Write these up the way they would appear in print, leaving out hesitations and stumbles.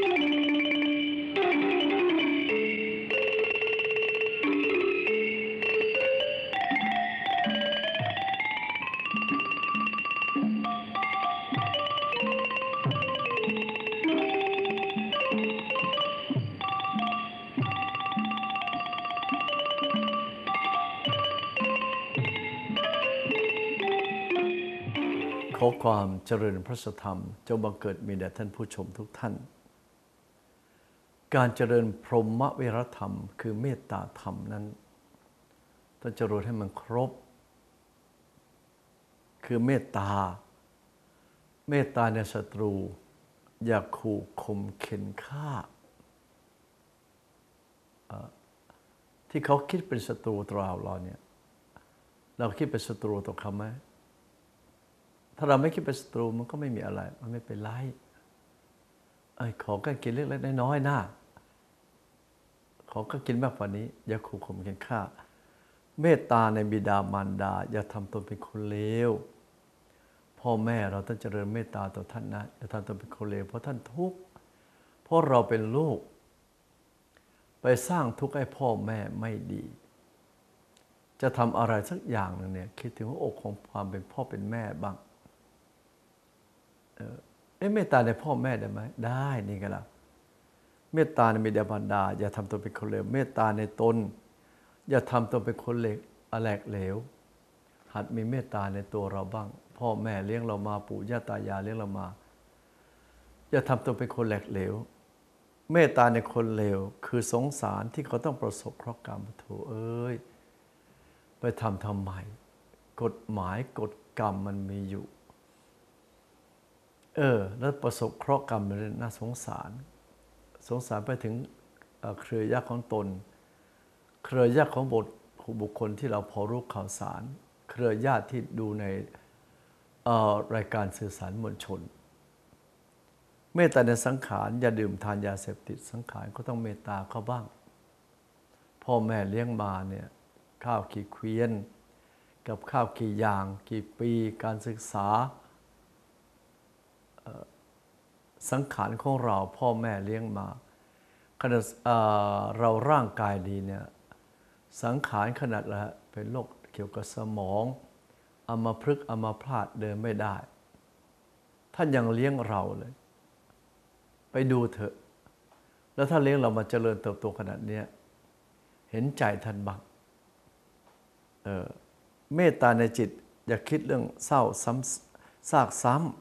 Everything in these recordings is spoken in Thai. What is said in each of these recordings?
ขอความเจริญพระธรรมจงบังเกิดมีแด่ท่านผู้ชมทุกท่าน การเจริญพรหมวิหารธรรมคือเมตตาธรรมนั้นต้องเจริญให้มันครบคือเมตตาในศัตรูอย่าขู่ข่มเข็นฆ่าที่เขาคิดเป็นศัตรูต่อเราเนี่ยเราคิดเป็นศัตรูต่อเขาไหมถ้าเราไม่คิดเป็นศัตรูมันก็ไม่มีอะไรมันไม่เป็นไรขอกันกินเล็กๆน้อยๆนะขอก็กินมากกว่านี้อย่าขู่ข่มเข็นฆ่าเมตตาในบิดามารดาอย่าทำตนเป็นคนเลวพ่อแม่เราต้องเจริญเมตตาต่อท่านนะอย่าทำตนเป็นคนเลวเพราะท่านทุกข์เพราะเราเป็นลูกไปสร้างทุกข์ให้พ่อแม่ไม่ดีจะทำอะไรสักอย่างนึงเนี่ยคิดถึงหัวอกของความเป็นพ่อเป็นแม่บ้างเมตตาในพ่อแม่ได้ไหมได้นี่ก็ล่ะเมตตาในบิดามารดาอย่าทำตนเป็นคนเลวเมตตาในตนอย่าทำตนเป็นคนเลวแหลกเหลวหัดมีเมตตาในตัวเราบ้างพ่อแม่เลี้ยงเรามาปู่ย่าตายายเลี้ยงเรามาอย่าทำตนเป็นคนแหลกเหลวเมตตาในคนเลวคือสงสารที่เขาต้องประสบเคราะห์กรรมโถไปทำไมกฎหมายกฎกรรมมันมีอยู่แล้วประสบเคราะห์กรรมมันน่าสงสารไปถึงเครือญาติของตนเครือญาติของบุคคลที่เราพอรู้ข่าวสารเครือญาติที่ดูในรายการสื่อสารมวลชนเมตตาในสังขารอย่าดื่มทานยาเสพติดสังขารก็ต้องเมตตาเขาบ้างพ่อแม่เลี้ยงมาเนี่ยข้าวกี่เกวียนกับข้าวกี่อย่างกี่ปีการศึกษาสังขารของเราพ่อแม่เลี้ยงมาขณะเราร่างกายดีเนี่ยสังขารขนาดละเป็นโรคเกี่ยวกับสมองอัมพฤกษ์อัมพาตเดินไม่ได้ท่านยังเลี้ยงเราเลยไปดูเถอะแล้วถ้าเลี้ยงเรามาเจริญเติบโตขนาดนี้เห็นใจท่านบ้างเมตตาในจิตอย่าคิดเรื่องเศร้าซ้ำซากซ้ำ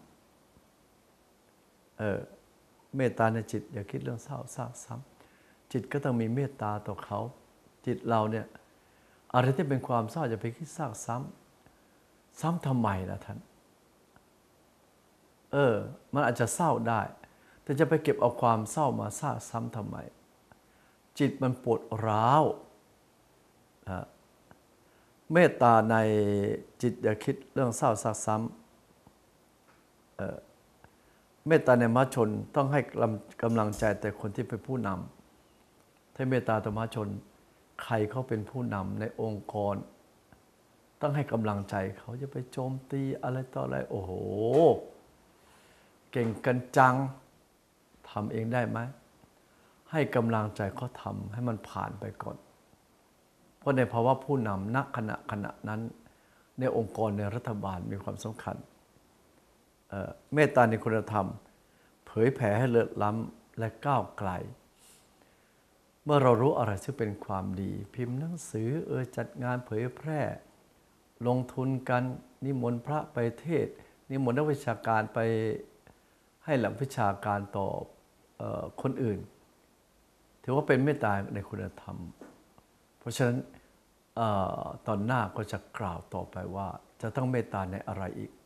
เมตตาในจิตอย่าคิดเรื่องเศร้าซากซ้ำจิตก็ต้องมีเมตตาต่อเขาจิตเราเนี่ยอะไรที่เป็นความเศร้าอย่าไปคิดซากซ้ำทำไมล่ะท่านมันอาจจะเศร้าได้แต่จะไปเก็บเอาความเศร้ามาซากซ้ำทำไมจิตมันปวดร้าวเมตตาในจิตอย่าคิดเรื่องเศร้าซากซ้ำเมตตาในมหาชนต้องให้กำลังใจแต่คนที่เป็นผู้นำถ้าเมตตาต่อมหาชนใครเขาเป็นผู้นำในองค์กรต้องให้กำลังใจเขาจะไปโจมตีอะไรต่ออะไรโอ้โหเก่งกันจังทำเองได้ไหมให้กำลังใจเขาทำให้มันผ่านไปก่อนเพราะในภาวะผู้นำณขณะนั้นในองค์กรในรัฐบาลมีความสำคัญเมตตาในคุณธรรมเผยแผ่ให้เลิศล้ำและก้าวไกลเมื่อเรารู้อะไรซึ่งเป็นความดีพิมพ์หนังสือจัดงานเผยแพร่ลงทุนกันนิมนต์พระไปเทศน์นิมนต์นักวิชาการไปให้หลักวิชาการต่อคนอื่นถือว่าเป็นเมตตาในคุณธรรมเพราะฉะนั้นตอนหน้าก็จะกล่าวต่อไปว่าจะต้องเมตตาในอะไรอีก